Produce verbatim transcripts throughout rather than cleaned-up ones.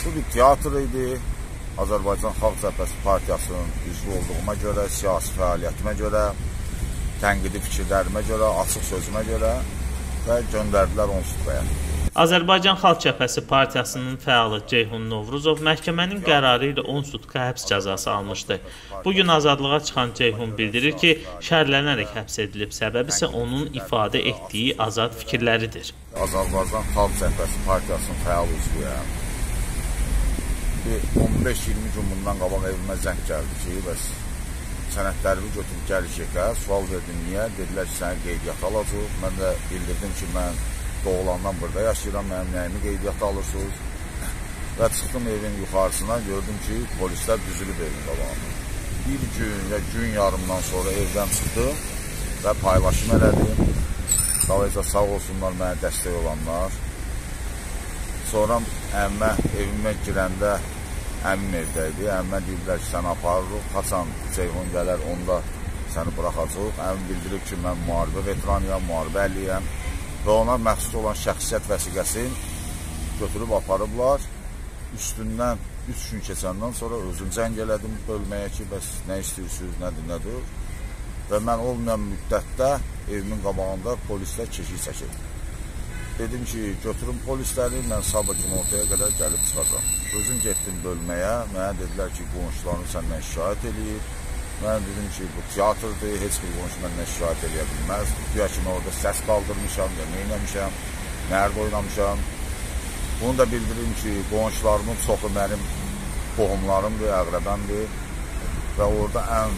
Bu bir teatr idi. Azərbaycan Xalq Cəbhəsi Partiyasının üzvü olduğuma görə, siyasi fəaliyyətimə görə, tənqidi fikirlərimə görə, açıq sözümə görə və göndərdilər onsuz bəyan. Azərbaycan Xalq Cəbhəsi Partiyasının fəalı Ceyhun Novruzov məhkəmənin qərarı ilə on sutka həbs cəzası almışdı. Bugün azadlığa çıxan Ceyhun bildirir ki, şərlənərək həbs edilib, səbəbi isə onun ifadə etdiyi azad fikirləridir. Azərbaycan Xalq Cəbhəsi Partiyasının fəal üzvüyəm. on beş iyirmi gün bundan qabaq evimə zəng gəldi ki, bəs sənədlərimi götürüb gəlişəkə, sual verdim niyə, dedilər ki, səni qeydiyyata alacaq. Mən də bildirdim ki, mən doğulandan burada yaşayıram, mənim nəyimi qeydiyyata alırsınız. Və çıxdım evin yuxarısına, gördüm ki, polislər düzülüb evin qabağında. Bir gün və gün yarımdan sonra evdən çıxdım və paylaşım elədim. Davayca sağ olsunlar mənə dəstək olanlar. Sonra əmmə evimə girəndə əmmim evdəydi. Əmmə deyirlər ki, səni aparırıq, qaçan Ceyhun gələr, onda səni buraxacaq. Əmmim bildirib ki, mən müharibə veteranıyam, müharibə əliyəm və ona məxsus olan şəxsiyyət vəsiqəsini götürüb aparıblar. Üstündən üç gün keçəndən sonra özüm zəng elədim bölməyə ki, bəs nə istəyirsiniz, nədir, nədir? Və mən olmayan müddətdə evimin qabağında polislər keşik çəkir. Dedim ki, götürün polisləri, mən sabah gün ortaya qədər gəlib çıxacam. Özüm getdim bölməyə, mənə dedilər ki, qonşularını səndən şikayət eləyib. Mən dedim ki, bu teatrdır, heç bir qonşu məndən şikayət eləyə bilməz. Güya ki, mən orada səs qaldırmışam, ya neynəmişəm, nərdə oynamışam. Bunu da bildirim ki, qonşularımın çoxu mənim qohumlarımdır, əqrəbəndir və orada ən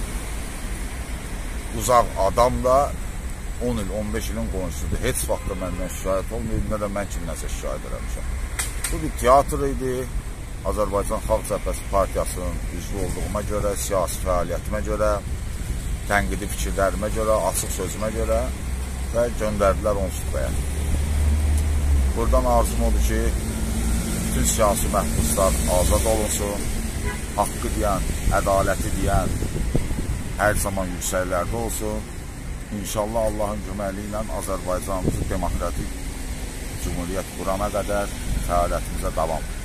uzaq adam da on il, on beş ilin qonşusudur. Heç vaxtda məndən şikayət olmayıb, nə də mən kimləsə şikayət eləmişəm. Bu bir teatr idi. Azərbaycan Xalq Cəbhəsi Partiyasının üzvü olduğuma görə, siyasi fəaliyyətimə görə, tənqidi fikirlərimə görə, açıq sözümə görə və göndərdilər onsuz bəyan. Buradan arzum odur ki, bütün siyasi məhbuslar azad olunsun, haqqı deyən, ədaləti deyən hər zaman yüksəklərdə olsun. İnşallah Allahın köməyi ilə Azərbaycanımızı demokratik cümhuriyyət qurana qədər fəaliyyətimizə davam.